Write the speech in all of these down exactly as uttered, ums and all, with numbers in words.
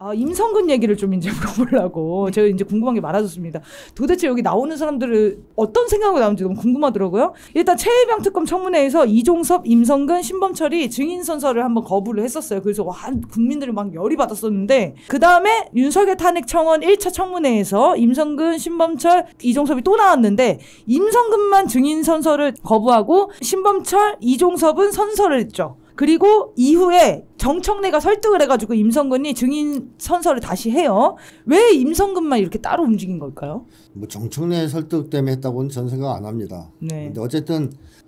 아, 임성근 얘기를 좀 이제 물어보려고 제가 이제 궁금한 게 많아졌습니다. 도대체 여기 나오는 사람들은 어떤 생각으로 나오는지 너무 궁금하더라고요. 일단 최혜병 특검 청문회에서 이종섭, 임성근, 신범철이 증인 선서를 한번 거부를 했었어요. 그래서 와, 국민들이 막 열이 받았었는데 그 다음에 윤석열 탄핵 청원 일 차 청문회에서 임성근, 신범철, 이종섭이 또 나왔는데 임성근만 증인 선서를 거부하고 신범철, 이종섭은 선서를 했죠. 그리고 이후에 정청래가 설득을 해가지고 임성근이 증인 선서를 다시 해요. 왜 임성근만 이렇게 따로 움직인 걸까요? 뭐 정청래 설득 때문에 했다고는 저는 생각 안 합니다. 네. 근데 어쨌든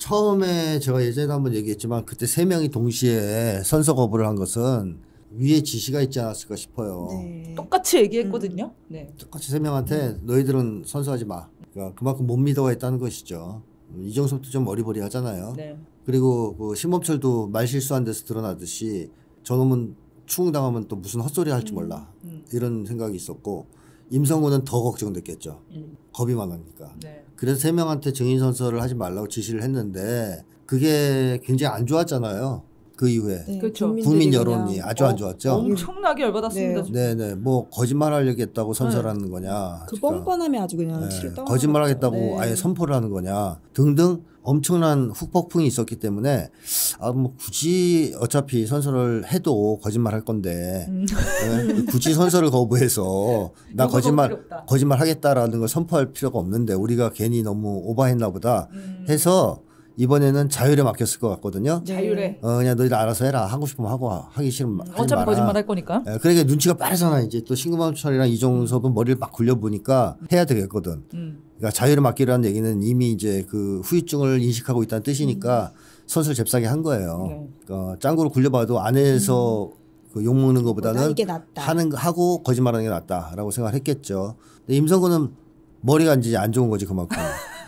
처음에 제가 예전에 한번 얘기했지만 그때 세 명이 동시에 선서 거부를 한 것은 위에 지시가 있지 않았을까 싶어요. 네. 똑같이 얘기했거든요. 음. 네. 똑같이 세 명한테 너희들은 선서하지 마. 그러니까 그만큼 못 믿어가 있다는 것이죠. 이종섭도 좀 어리버리하잖아요. 네. 그리고 그 신범철도 말 실수한 데서 드러나듯이 저놈은 추궁당하면 또 무슨 헛소리 할지 몰라. 음, 음. 이런 생각이 있었고 임성근은 더 걱정됐겠죠. 음. 겁이 많으니까. 네. 그래서 세 명한테 증인 선서를 하지 말라고 지시를 했는데 그게 굉장히 안 좋았잖아요. 그 이후에. 네. 그렇죠. 국민 여론이 아주 어, 안 좋았죠. 엄청나게 열받았습니다. 네네. 네. 뭐 거짓말 하려겠다고 선서를 네. 하는 거냐. 그 뻔뻔함이 아주 그냥 네. 치를 떠. 거짓말 하겠다고 네. 아예 선포를 하는 거냐 등등 엄청난 후폭풍이 있었기 때문에 아 뭐 굳이 어차피 선서를 해도 거짓말 할 건데 음. 네? 굳이 선서를 거부해서 나 거짓말 거짓말 하겠다라는 걸 선포할 필요가 없는데 우리가 괜히 너무 오버했나 보다 음. 해서 이번에는 자율에 맡겼을 것 같거든요. 자율에. 어 그냥 너희들 알아서 해라. 하고 싶으면 하고 하기 싫으면 음, 하지 어차피 마라. 거짓말 할 거니까. 예, 그러니까 눈치가 빠르잖아. 이제 또 신금범철이랑 이종섭은 머리를 막 굴려보니까 해야 되겠거든. 음. 그러니까 자율에 맡기라는 얘기는 이미 이제 그 후유증을 인식하고 있다는 뜻이니까 음. 선수를 잽싸게 한 거예요. 네. 그러니까 짱구를 굴려봐도 안에서 음. 그 욕먹는 것보다는 이게 낫다. 하는 하고 거짓말하는 게 낫다라고 생각을 했겠죠. 근데 임성근은 머리가 이제 안 좋은 거지 그만큼.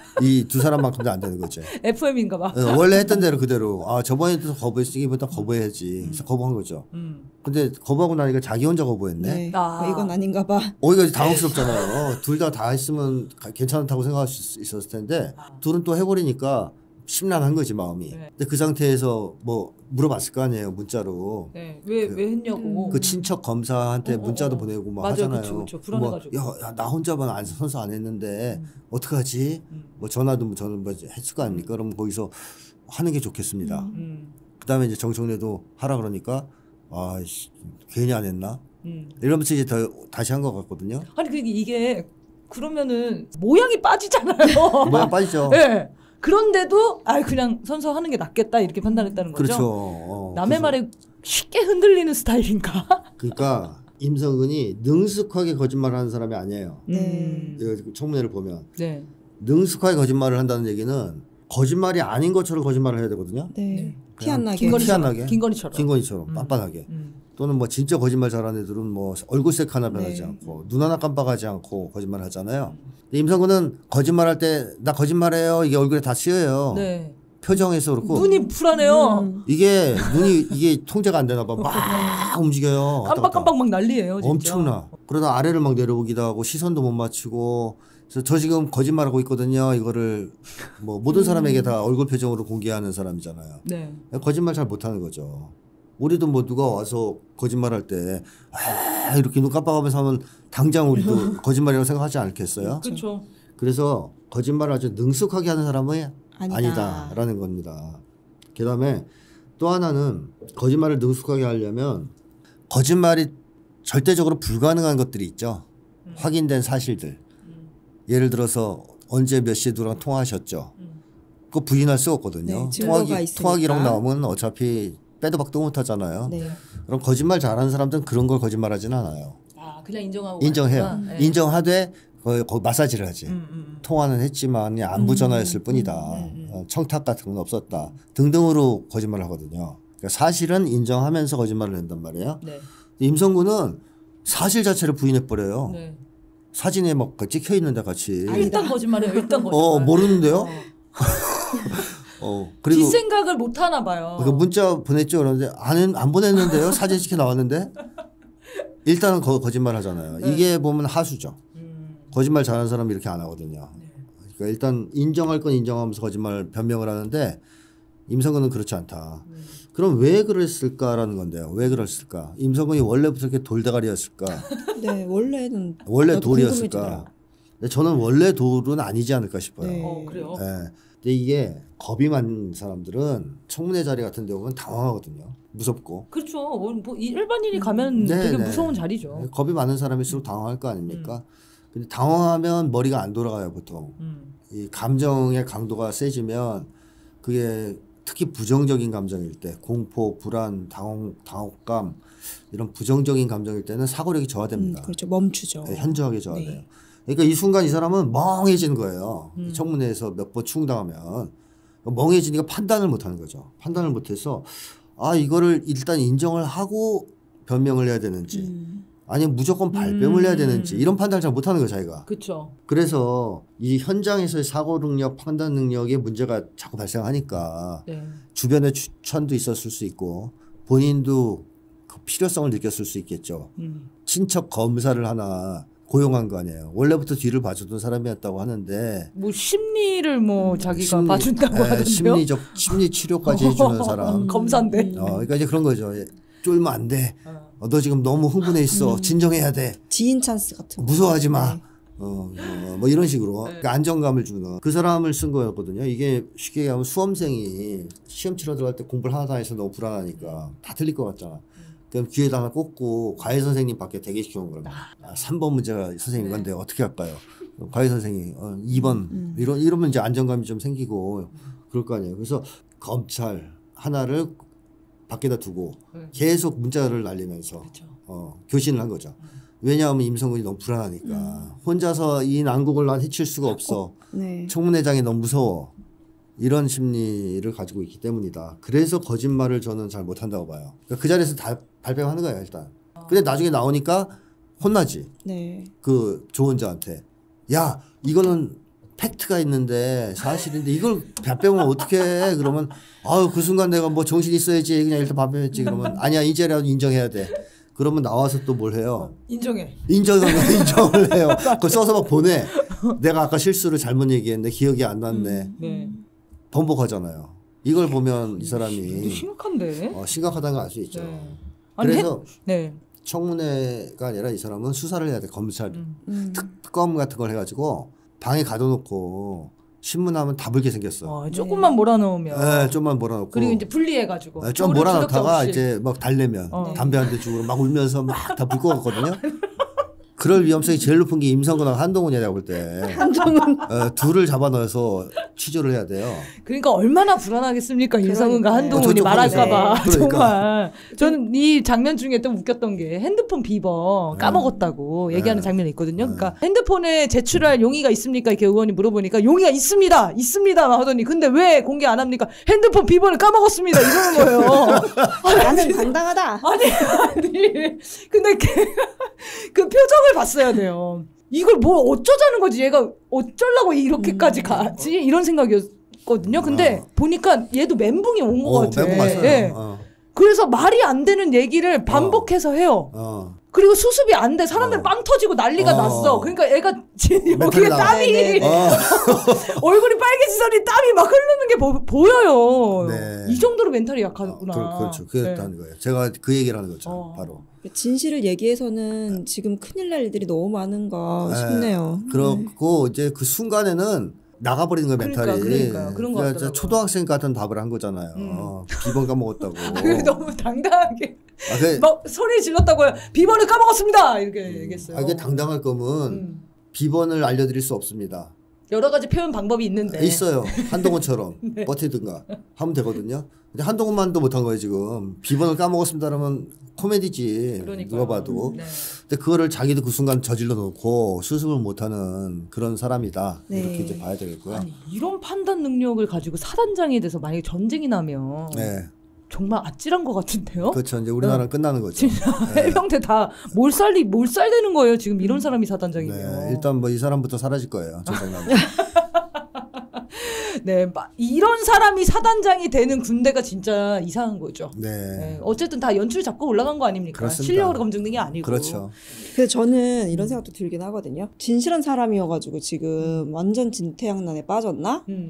이 두 사람만큼도 안 되는 거죠. 에프엠인가 봐. 네, 원래 했던 대로 그대로. 아, 저번에도 거부했으니까 거부해야지. 그래서 음. 거부한 거죠. 음. 근데 거부하고 나니까 자기 혼자 거부했네. 네. 아. 이건 아닌가 봐. 어, 이거 당황스럽잖아요. 둘 다 다 했으면 괜찮다고 생각할 수 있었을 텐데 둘은 또 해버리니까 심란한 거지 마음이. 네. 근데 그 상태에서 뭐 물어봤을 거 아니에요 문자로. 네. 왜, 그, 왜 했냐고. 그 친척 검사한테 어, 어, 문자도 어. 보내고 막 맞아, 하잖아요. 그쵸, 그쵸. 불안해가지고. 뭐, 야, 나 혼자만 안 선서 안 했는데 음. 어떡하지? 음. 뭐 전화도 저는 뭐 했을 거 아닙니까? 음. 그럼 거기서 하는 게 좋겠습니다. 음. 그다음에 이제 정청래도 하라 그러니까 아 괜히 안 했나? 음. 이러면서 이제 더, 다시 한 것 같거든요. 아니 그게 이게 그러면은 모양이 빠지잖아요. 모양 빠지죠. 네. 그런데도 아 그냥 선서하는 게 낫겠다 이렇게 판단했다는 거죠. 그렇죠. 어, 남의 말에 쉽게 흔들리는 스타일인가? 그러니까 임성근이 능숙하게 거짓말하는 사람이 아니에요. 네. 청문회를 보면 네. 능숙하게 거짓말을 한다는 얘기는 거짓말이 아닌 것처럼 거짓말을 해야 되거든요. 네. 티 안 나게. 티 안 나게. 김건희처럼. 김건희처럼 음. 빤빤하게. 음. 또는 뭐 진짜 거짓말 잘하는 애들은 뭐 얼굴색 하나 변하지 네. 않고 눈 하나 깜빡하지 않고 거짓말 하잖아요. 근데 임성근은 거짓말할 때 나 거짓말해요. 이게 얼굴에 다 쓰여요. 네. 표정에서 그렇고 눈이 불안해요. 음. 이게 눈이 이게 통제가 안 되나 봐. 막 움직여요. 깜빡깜빡 막 난리예요. 진짜. 엄청나. 그러다 아래를 막 내려보기도 하고 시선도 못 맞추고. 그래서 저 지금 거짓말하고 있거든요. 이거를 뭐 모든 사람에게 다 얼굴 표정으로 공개하는 사람이잖아요. 네. 거짓말 잘 못하는 거죠. 우리도 뭐 누가 와서 거짓말할 때 아, 이렇게 눈 깜빡하면서 하면 당장 우리도 거짓말이라고 생각하지 않겠어요? 그렇죠. 그래서 거짓말을 아주 능숙하게 하는 사람은 아니다. 아니다라는 겁니다. 그다음에 또 하나는 거짓말을 능숙하게 하려면 거짓말이 절대적으로 불가능한 것들이 있죠. 음. 확인된 사실들. 음. 예를 들어서 언제 몇 시에 누구랑 통화하셨죠. 음. 그거 부인할 수 없거든요. 네, 통화, 통화 기록 나오면 어차피 빼도 박도 못 하잖아요. 네. 그럼 거짓말 잘하는 사람들은 그런 걸 거짓말하지는 않아요. 아, 그냥 인정하고 인정해요. 네. 인정하되 거의, 거의 마사지를 하지. 음, 음. 통화는 했지만 안부 전화였을 음, 뿐이다. 음, 음, 음. 청탁 같은 건 없었다. 등등으로 거짓말을 하거든요. 그러니까 사실은 인정하면서 거짓말을 한단 말이에요. 네. 임성근은 사실 자체를 부인해버려요. 네. 사진에 막 찍혀 있는데 같이. 아, 일단 거짓말이에요. 일단 거짓말. 어, 모르는데요? 어. 어, 그리고 뒷생각을 못 하나 봐요. 그 문자 보냈죠. 그런데 안, 안 보냈는데요. 사진 찍혀 나왔는데 일단은 거, 거짓말 하잖아요. 네. 이게 보면 하수죠. 음. 거짓말 잘하는 사람이 이렇게 안 하거든요. 네. 그러니까 일단 인정할 건 인정하면서 거짓말 변명을 하는데 임성근은 그렇지 않다. 음. 그럼 왜 그랬을까라는 건데요. 왜 그랬을까? 임성근이 원래부터 이렇게 돌대가리였을까? 네, 원래는 원래 돌이었을까? 저는 원래 돌은 아니지 않을까 싶어요. 네. 어, 그래요? 네. 근데 이게 겁이 많은 사람들은 청문회 자리 같은 데 오면 당황하거든요. 무섭고. 그렇죠. 뭐 일반인이 가면 네, 되게 네. 무서운 자리죠. 겁이 많은 사람일수록 당황할 거 아닙니까? 음. 근데 당황하면 머리가 안 돌아가요, 보통. 음. 이 감정의 강도가 세지면 그게 특히 부정적인 감정일 때, 공포, 불안, 당혹, 당혹감 이런 부정적인 감정일 때는 사고력이 저하됩니다. 음, 그렇죠. 멈추죠. 네, 현저하게 저하돼요. 네. 그러니까 이 순간 이 사람은 멍해지는 거예요. 음. 청문회에서 몇 번 추궁당하면 멍해지니까 판단을 못하는 거죠. 판단을 못해서 아 이거를 일단 인정을 하고 변명을 해야 되는지 음. 아니면 무조건 발뺌을 음. 해야 되는지 이런 판단을 잘 못하는 거예요. 자기가. 그렇죠. 그래서 이 현장에서의 사고 능력, 판단 능력에 문제가 자꾸 발생하니까 네. 주변의 추천도 있었을 수 있고 본인도 그 필요성을 느꼈을 수 있겠죠. 음. 친척 검사를 하나 고용한 거 아니에요. 원래부터 뒤를 봐주던 사람이었다고 하는데 뭐 심리를 뭐 자기가 심리, 봐준다고 에, 하던데요. 심리적 심리 치료까지 해주는 사람. 검사인데. 어, 그러니까 이제 그런 거죠. 쫄면 안 돼. 어. 어, 너 지금 너무 흥분해 있어. 음. 진정해야 돼. 지인 찬스 같은 거. 무서워하지 마. 네. 어, 어, 뭐 이런 식으로 네. 그러니까 안정감을 주는 그 사람을 쓴 거였거든요. 이게 쉽게 얘기하면 수험생이 시험 치러 들어갈 때 공부를 하나 다 해서 너무 불안하니까 다 틀릴 것 같잖아. 그럼 귀에다 하나 꽂고 과외 선생님 밖에 대기시켜 온 거예요. 아, 삼 번 문제가 선생님 이건데 네. 어떻게 할까요? 과외 선생님 어, 이 번 음. 이런 이러면 이제 안정감이 좀 생기고 그럴 거 아니에요. 그래서 검찰 하나를 밖에다 두고 네. 계속 문자를 날리면서 그렇죠. 어, 교신을 한 거죠. 왜냐하면 임성근이 너무 불안하니까 음. 혼자서 이 난국을 난 헤칠 수가 없어. 네. 청문회장이 너무 무서워. 이런 심리를 가지고 있기 때문이다. 그래서 거짓말을 저는 잘 못한다고 봐요. 그러니까 그 자리에서 다 발뺌하는 거예요 일단. 근데 나중에 나오니까 혼나지. 네. 그 조언자한테. 야 이거는 팩트가 있는데 사실인데 이걸 발뺌하면 어떡해. 그러면 아유 그 순간 내가 뭐 정신 있어야지 그냥 일단 발뺌했지. 그러면 아니야 이제라도 인정해야 돼. 그러면 나와서 또 뭘 해요? 인정해. 인정을 인정을 해요. 그걸 써서 막 보내. 내가 아까 실수를 잘못 얘기했는데 기억이 안 났네. 음. 네. 번복하잖아요. 이걸 보면 이 사람이 심각한데. 어, 심각하다는 걸 알 수 있죠. 네. 아니, 그래서 해, 네. 청문회가 아니라 이 사람은 수사를 해야 돼. 검찰 음. 음. 특검 같은 걸 해가지고 방에 가둬놓고 신문하면 다 불게 생겼어. 어, 조금만 몰아넣으면. 네, 좀만 몰아놓고. 그리고 이제 분리해가지고. 네, 좀 몰아넣다가 없이. 이제 막 달래면 어. 담배 한 대 주고 막 울면서 막 다 불 것 같거든요. 그럴 위험성이 제일 높은 게 임성근하고 한동훈이야 내가 볼 때. 한동훈. 어, 둘을 잡아넣어서 취조를 해야 돼요. 그러니까 얼마나 불안하겠습니까? 임성근과 그러니까요. 한동훈이 어, 말할까봐. 그러니까. 정말. 저는 이 장면 중에 또 웃겼던 게 핸드폰 비번 까먹었다고 네. 얘기하는 장면이 있거든요. 네. 그러니까 핸드폰에 제출할 용의가 있습니까? 이렇게 의원이 물어보니까 용의가 있습니다. 있습니다. 하더니 근데 왜 공개 안 합니까? 핸드폰 비번을 까먹었습니다. 이러는 거예요. 나는 당당하다. 아니 아니 근데 그, 그 표정을 봤어야 돼요. 이걸 뭘 어쩌자는 거지? 얘가 어쩌려고 이렇게까지 음. 가지? 이런 생각이었거든요. 근데 어. 보니까 얘도 멘붕이 온 것 어, 같아. 멘붕 왔어요. 예. 어. 그래서 말이 안 되는 얘기를 반복해서 해요. 어. 그리고 수습이 안 돼. 사람들 어. 빵 터지고 난리가 어. 났어. 그러니까 애가 지- 멘탈이 여기에 나가. 땀이 네, 네. 어. 얼굴이 빨개지더니 땀이 막 흐르는 게 보, 보여요. 네. 이 정도로 멘탈이 어, 약하구나. 그, 그렇죠. 네. 그랬다는 거예요. 제가 그 얘기를 하는 거죠. 어. 바로. 진실을 얘기해서는 지금 큰일 날 일들이 너무 많은가 네. 싶네요. 그렇고 이제 그 순간에는 나가버리는 거예요 그러니까, 멘탈이. 그러니까요. 그런 것 그러니까 같더라고요. 초등학생 같은 답을 한 거잖아요. 음. 어, 비번 까먹었다고. 그 너무 당당하게 아, 그, 막 소리 질렀다고요. 비번을 까먹었습니다. 이렇게 얘기했어요. 아, 이게 당당할 거면 음. 비번을 알려드릴 수 없습니다. 여러 가지 표현 방법이 있는데. 있어요. 한동훈처럼 네. 버티든가 하면 되거든요. 근데 한동훈만도 못한 거예요 지금. 비번을 까먹었습니다 그러면 코미디지. 그러니까요. 누가 봐도. 네. 근데 그거를 자기도 그 순간 저질러 놓고 수습을 못하는 그런 사람이다. 네. 이렇게 이제 봐야 되겠고요. 아니 이런 판단 능력을 가지고 사단장에 대해서 만약에 전쟁이 나면 네. 정말 아찔한 것 같은데요? 그렇죠. 이제 우리나라는 어? 끝나는 거죠. 진짜 네. 해병대 다 몰살이 몰살되는 거예요. 지금 이런 사람이 사단장이면. 네. 일단 뭐 이 사람부터 사라질 거예요. 저 생각에. 네, 마- 이런 사람이 사단장이 되는 군대가 진짜 이상한 거죠. 네. 네, 어쨌든 다 연출 잡고 올라간 거 아닙니까? 그렇습니다. 실력으로 검증된 게 아니고. 그렇죠. 근데 저는 이런 생각도 들긴 하거든요. 진실한 사람이어가지고 지금 완전 진태양난에 빠졌나? 음.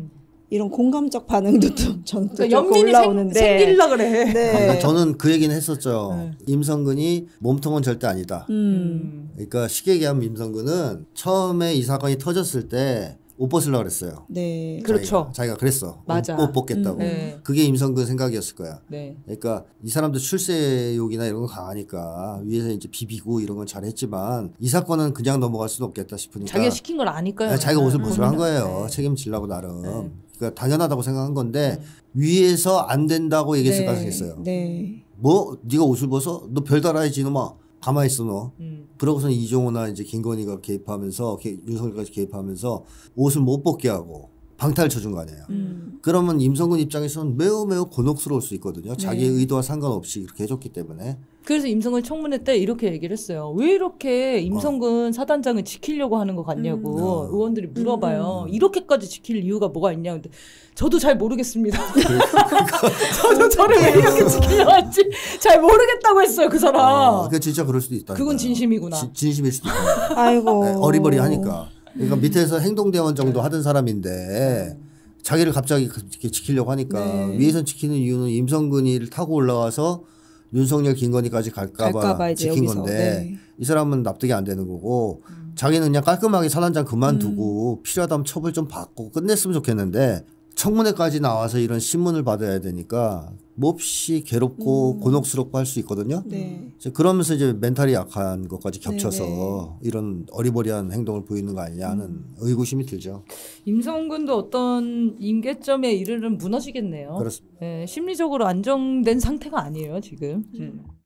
이런 공감적 반응도 또 저는 또 그러니까 조금 연민이 올라오는데 생, 생길라 그래. 네. 그러니까 저는 그 얘기는 했었죠. 네. 임성근이 몸통은 절대 아니다. 음. 그러니까 쉽게 얘기하면 임성근은 처음에 이 사건이 터졌을 때 옷 벗으려고 그랬어요. 네. 그렇죠. 자기가, 자기가 그랬어. 맞아. 옷, 옷 벗겠다고. 음, 네. 그게 임성근 생각이었을 거야. 네. 그러니까 이 사람도 출세욕이나 이런 건 강하니까 위에서 이제 비비고 이런 건 잘했지만 이 사건은 그냥 넘어갈 수는 없겠다 싶으니까 자기가 시킨 걸 아니까요. 네, 자기가 옷을 벗으려 한 네. 거예요. 네. 책임지려고 나름. 네. 그러니까 당연하다고 생각한 건데 위에서 안 된다고 얘기했을 네. 가능성이 있어요. 네. 뭐 네가 옷을 벗어? 너 별 달아야지 이놈아. 가만히 있어 너. 음. 그러고선 이종호나 이제 김건희가 개입하면서 개- 윤석열까지 개입하면서 옷을 못 벗게 하고 방탈 쳐준 거 아니에요. 음. 그러면 임성근 입장에서는 매우 매우 곤혹스러울 수 있거든요. 자기의 네. 의도와 상관없이 이렇게 해줬기 때문에. 그래서 임성근 청문회 때 이렇게 얘기를 했어요. 왜 이렇게 임성근 사단장을 지키려고 하는 것 같냐고 음. 어. 의원들이 물어봐요. 음. 이렇게까지 지킬 이유가 뭐가 있냐. 근데 저도 잘 모르겠습니다. 저도 저를 왜 이렇게 지키려고 할지 잘 모르겠다고 했어요. 그 사람. 어, 그 진짜 그럴 수도 있다. 그건 진심이구나. 지- 진심일 수도 있다. 아이고. 네, 어리버리하니까. 그러니까 밑에서 행동대원 정도 하던 사람인데 자기를 갑자기 이렇게 지키려고 하니까 네. 위에서 지키는 이유는 임성근이를 타고 올라와서 윤석열, 김건희까지 갈까봐, 갈까봐 이제 지킨 여기서. 건데 네. 이 사람은 납득이 안 되는 거고 자기는 그냥 깔끔하게 사단장 그만두고 필요하다면 처벌 좀 받고 끝냈으면 좋겠는데 청문회까지 나와서 이런 신문을 받아야 되니까 몹시 괴롭고 음. 곤혹스럽고 할 수 있거든요. 네. 이제 그러면서 이제 멘탈이 약한 것까지 겹쳐서 네네. 이런 어리버리한 행동을 보이는 거 아니냐 하는 음. 의구심이 들죠. 임성근도 어떤 임계점에 이르면 무너지겠네요. 그렇습니다. 네, 심리적으로 안정된 상태가 아니에요 지금. 음.